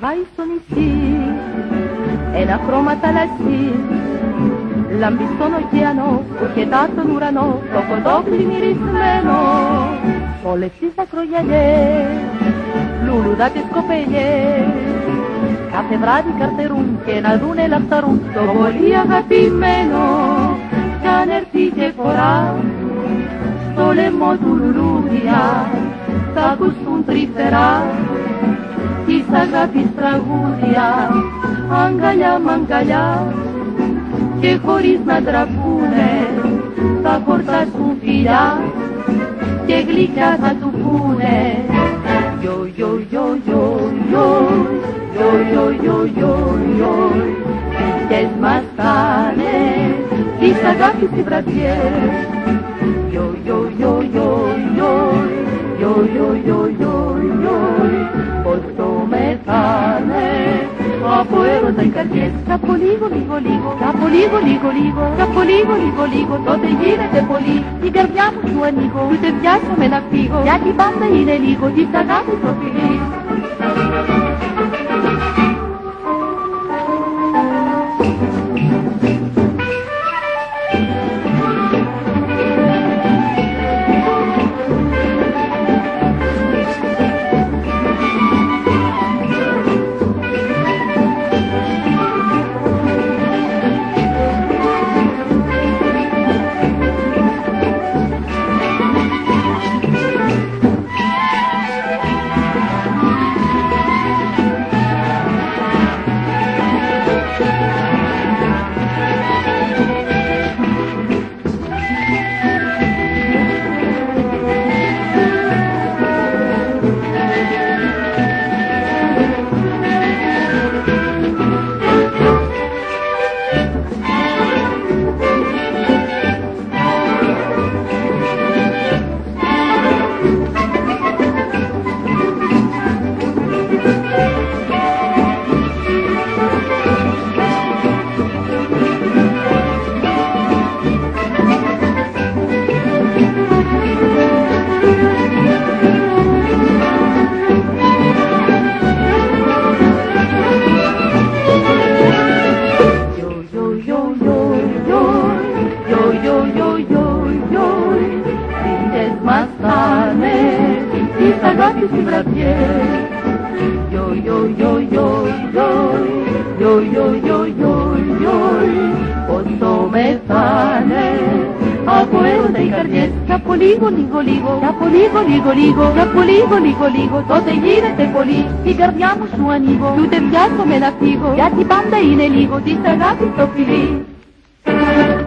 πάει στο νησί, ένα χρώμα θαλασσί, λάμπει στον ωκεανό, που χετά τον ουρανό, το κοντόφλι μυρισμένο. Όλες τις ακρογιαλιές, λουλουδάτες κοπελιές, κάθε βράδυ καρτερούν και να δουνε λαχταρούν το πολύ αγαπημένο. Κι αν έρθει και φορά στο λαιμό του λουλούδια, θα ακουστούν τρυφερά της αγάπης τραγούδια. Αγκαλιά μ' αγκαλιά και χωρίς να ντραπούνε θα χορτάσουν φιλιά και γλυκιά θα του πούνε. Yo, yo, yo, yo, yo, yo, yo, yo, yo, yo, ποιες μας κάνε τις αγάπης οι βραδιές. Yo, yo, yo, yo, yo, yo, yo, yo, yo, yo, πως το μεθάνε από έρωτα οι καρδιές. Κι από λίγο, λίγο, λίγο, κι από λίγο, λίγο, λίγο, κι από λίγο, λίγο, λίγο, τότε γίνεται πολύ. Την καρδιά μου σου ανοίγω, ούτε βιάζομαι να φύγω, γιατί πάντα είναι λίγο της αγάπης το φιλί. Τις αγάπης οι βραδιές. Yo, yo, yo, yo, yo, yo, yo, yo, yo, yo, πως το μεθάνε από έρωτα οι καρδιές. Κι από λίγο, λίγο, λίγο, κι από λίγο, λίγο, λίγο, κι από λίγο, λίγο, λίγο, τότε γίνεται πολύ. Την καρδιά μου σου ανοίγω, κι ούτε βιάζομαι να φύγω, γιατί πάντα είναι λίγο της αγάπης το φιλί.